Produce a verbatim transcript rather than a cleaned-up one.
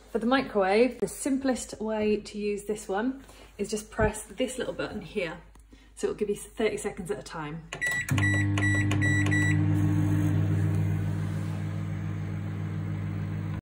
For the microwave, the simplest way to use this one is just press this little button here. So it'll give you thirty seconds at a time.